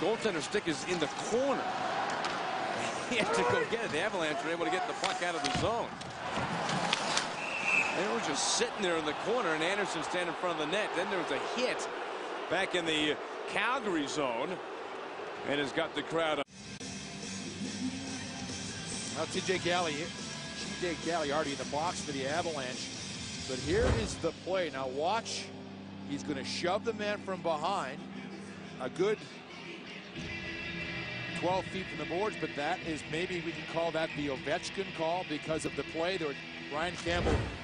goaltender stick is in the corner. He had to go get it. The Avalanche were able to get the puck out of the zone. And it was just sitting there in the corner, and Anderson standing in front of the net. Then there was a hit back in the Calgary zone, and has got the crowd up. Now TJ Galiardi in the box for the Avalanche. But here is the play. Now watch. He's going to shove the man from behind. A good 12 feet from the boards, but that is, maybe we can call that the Ovechkin call because of the play. There was Ryan Campbell